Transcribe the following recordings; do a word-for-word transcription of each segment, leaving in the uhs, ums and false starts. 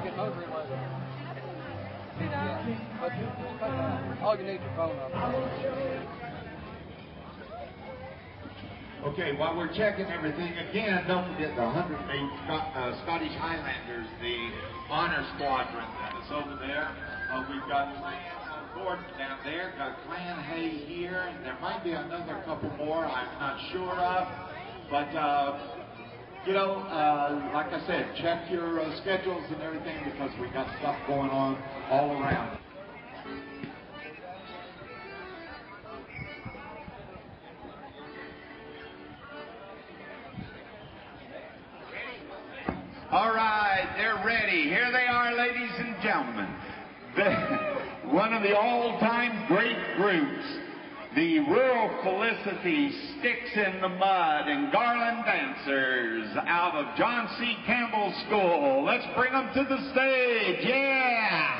get hungry like that. Yeah, but all you need is your phone number. Okay, while we're checking everything, again, don't forget the one hundred eight Scot uh, Scottish Highlanders, the honor squadron that is over there. Uh, we've got Clan uh, Gordon down there, got Clan Hay here, and there might be another couple more I'm not sure of. But, uh, you know, uh, like I said, check your uh, schedules and everything because we got stuff going on all around. All right, they're ready. Here they are, ladies and gentlemen. The, one of the all-time great groups, the Rural Felicity Sticks in the Mud and Garland Dancers out of John C. Campbell School. Let's bring them to the stage. Yeah!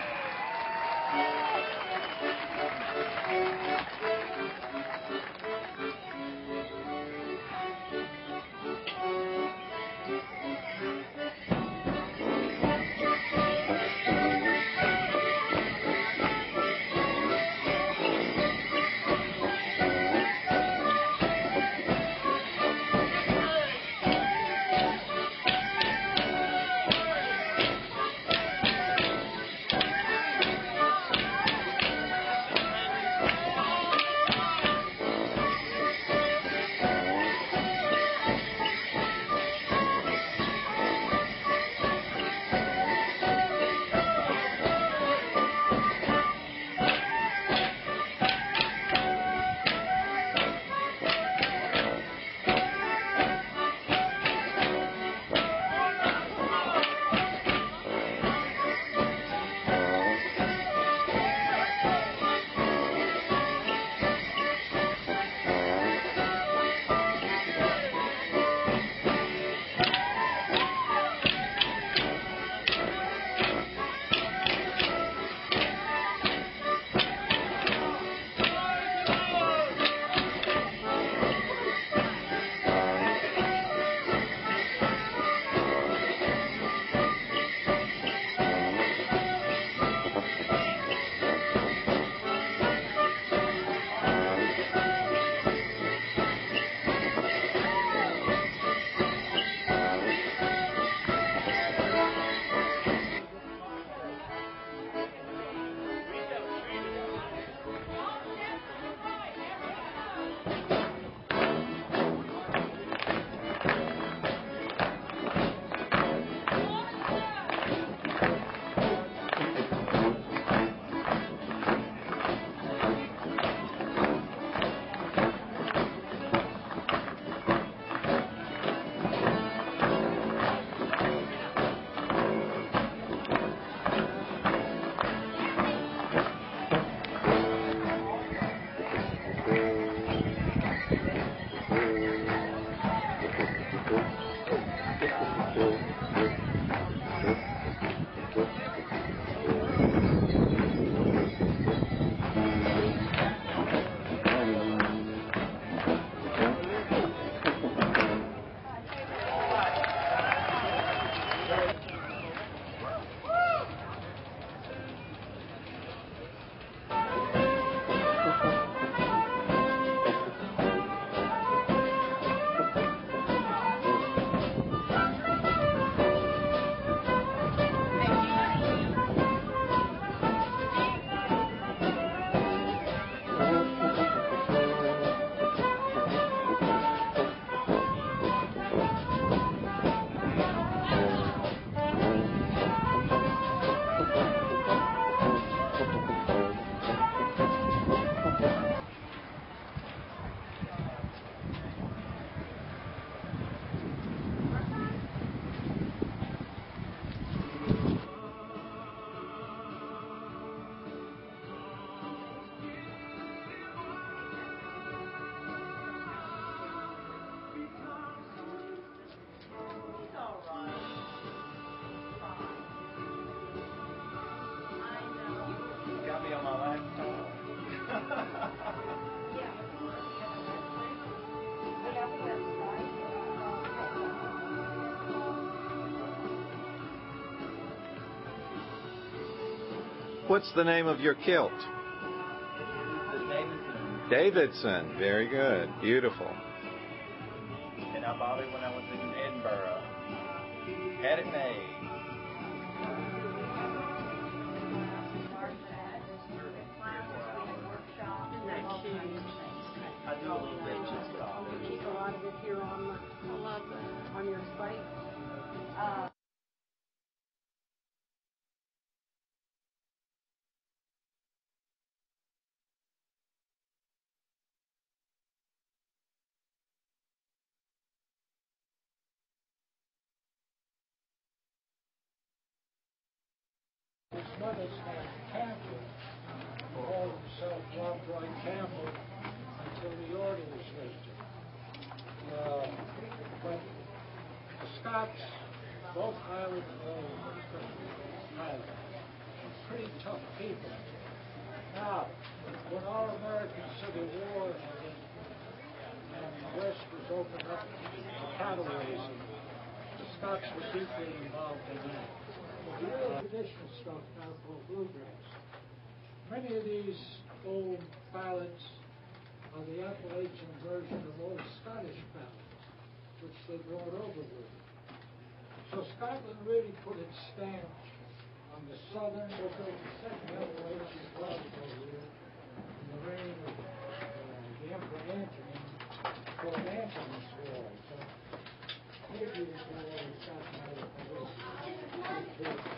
What's the name of your kilt? Davidson. Davidson. Very good. Beautiful. And I bought it when I was in Edinburgh. Had it made. I do a little bit just off. Keep a lot of it here on the, I love that. On your site. Uh, His mother's name Campbell, called himself Rob Roy Campbell until the order was lifted. Uh, but the Scots, both Irish and Irish, were pretty tough people. Now, when our American Civil War ended and the West was opened up to cattle raising, the Scots were deeply involved in that. The real traditional stuff now called bluegrass. Many of these old ballads are the Appalachian version of old Scottish ballads, which they brought over with them. So Scotland really put its stamp on the southern, what goes the second Appalachian Club over here, in the reign of uh, the Emperor Antony, called Antony's War. So maybe this war was gotten out of the